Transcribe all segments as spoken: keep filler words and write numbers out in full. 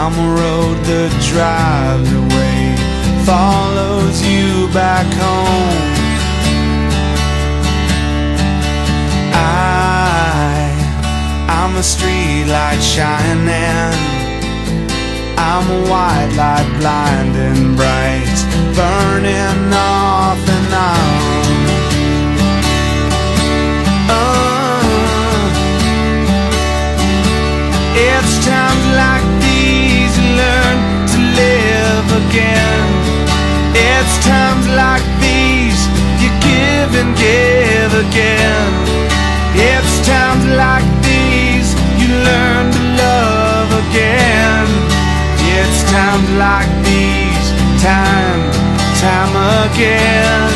I'm a road that drives away, follows you back home. I, I'm a street light shining, I'm a white light blinding bright, burning off and on. uh, It's times like these you learn to live again. It's times like these you give and give again. It's times like these you learn to love again. It's times like these, time, time again.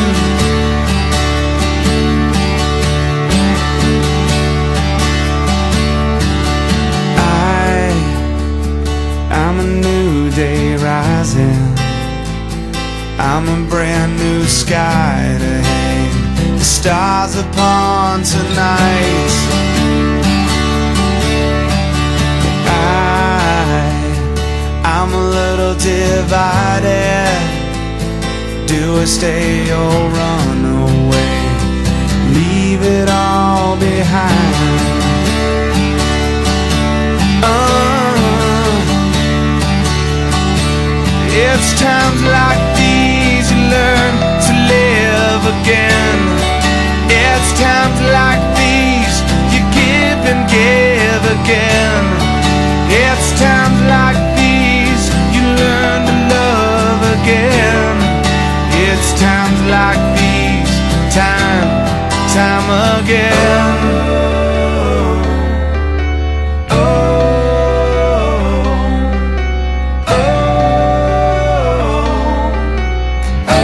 I, I'm a new day rising, I'm a brand new sky to hang the stars upon tonight. I'm a little divided. Do I stay or run away? Leave it all behind. uh, It's times like these you learn to live again. It's times like these you give and give again. It's times like these you learn to love again. It's times like these, time, time again. Oh, oh, oh,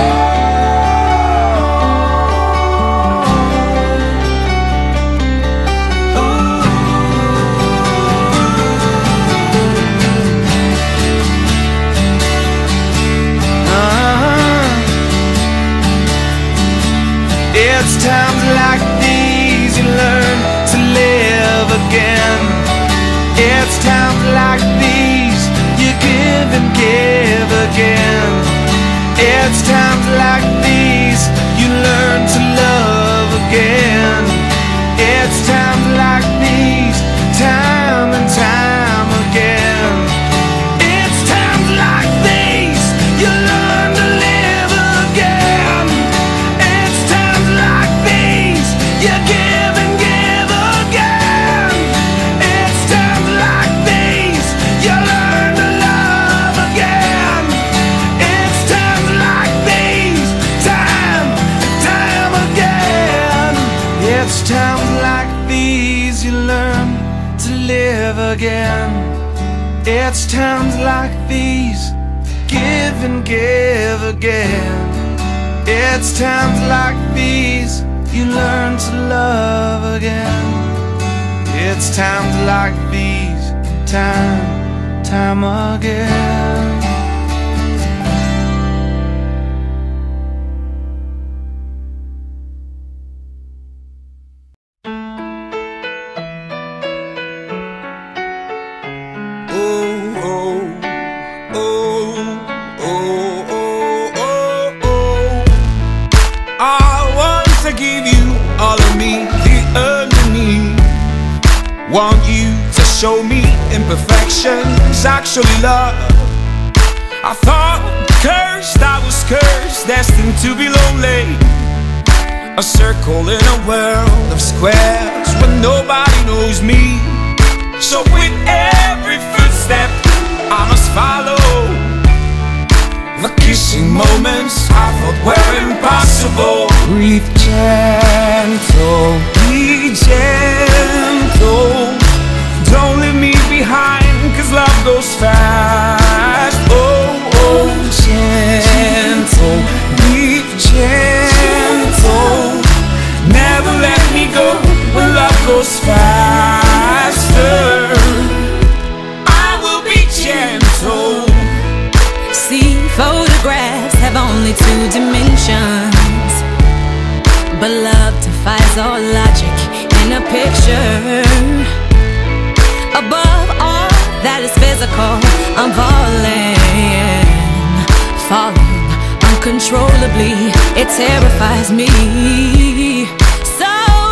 It's times like these you learn to live again. It's times like these you give and give again. It's times like these you learn to love again. It's times like these, time and time again. It's times like these you learn to live again. It's times like these you give and give again. It's times like these you learn to love again. It's times like these, time, time again. It's times like these you learn to live again. It's times like these, give and give again. It's times like these you learn to love again. It's times like these, time, time again. Want you to show me imperfections, actually love. I thought cursed, I was cursed, destined to be lonely. A circle in a world of squares where nobody knows me. So with every footstep I must follow. The kissing moments I thought were impossible. Breathe gentle, be gentle. Don't leave me behind, cause love goes fast. Oh, oh, gentle, be gentle. Never let me go when love goes faster. I will be gentle. See, photographs have only two dimensions, but love defies all logic in a picture. uncontrollably, it terrifies me. So,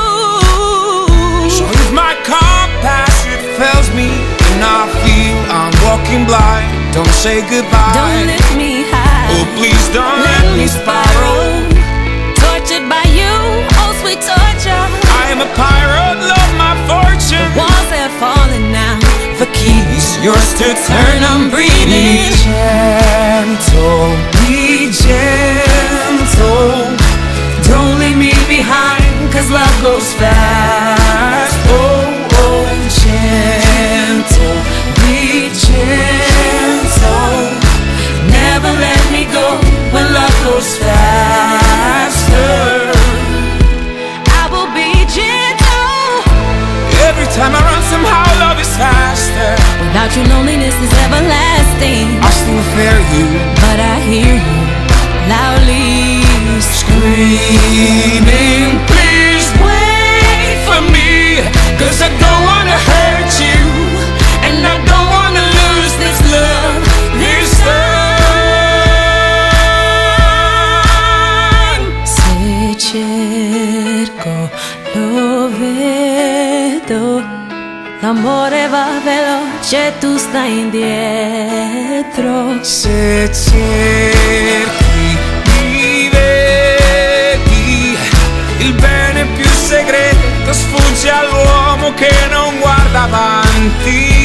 so if my compass it fails me and I feel I'm walking blind, don't say goodbye. Don't lift me high. Oh, please don't let, let me spiral. Tortured by you, oh sweet torture. I am a pirate, love my fortune. The walls are falling now. The keys, yours to turn. I'm breathing. Be gentle, be gentle. Don't leave me behind, cause love goes fast. Oh, oh, gentle, be gentle. Never let me go when love goes faster. I will be gentle. Every time I run, somehow love is faster. Without you, loneliness is everlasting. I still fear you, but I hear you loudly screaming. Please wait for me, cause I don't wanna hurt you, and I don't wanna lose this love, this time. Se cerco, lo vedo. L'amore va veloce, tu stai indietro. Se cerchi, mi vedi. Il bene più segreto sfugge all'uomo che non guarda avanti.